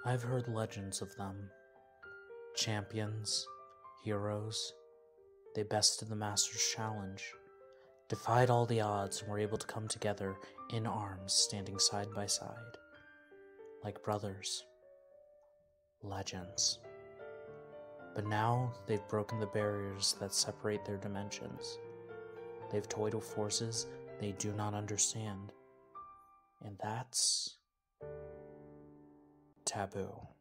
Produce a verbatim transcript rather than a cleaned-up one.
I've heard legends of them. Champions, heroes. They bested the Master's challenge, defied all the odds, and were able to come together in arms, standing side by side. Like brothers. Legends. But now they've broken the barriers that separate their dimensions. They've toyed with forces they do not understand. And that's taboo.